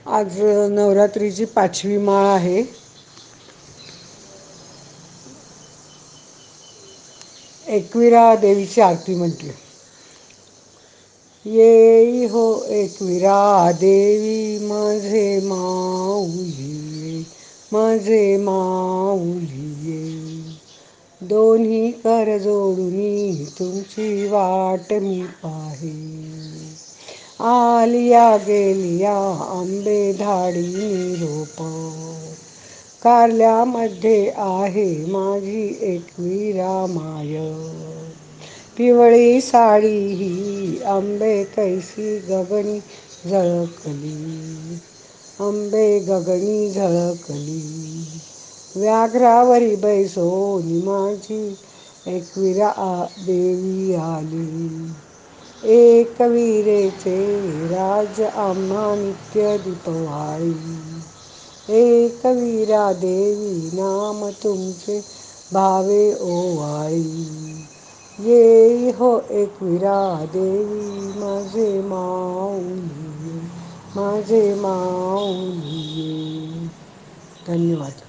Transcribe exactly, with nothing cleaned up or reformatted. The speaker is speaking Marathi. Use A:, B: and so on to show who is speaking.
A: आज नवरात्रीची पाचवी माळ आहे. एकविरा देवीची आरती म्हटली. येई हो एकविरा देवी माझे माऊली, माझे माऊली ये. दोन्ही कर जोडुनी तुमची वाट मी पाहे. आलिया गेलिया आंबे धाडी निरोप, कारल्यामध्ये आहे माझी एकविरा माय. पिवळी साडी ही आंबे कैसी गगनी झळकली, आंबे गगनी झळकली. व्याघ्रावरी बैसोनी माझी एकविरा देवी आली. एकविरेचे राज आम्हा नित्य दीपवाळी. एकविरा देवी नाम तुमचे भावे ओवाळी. येई हो एकविरा देवी माझे माऊली, माझे माऊली ये. धन्यवाद.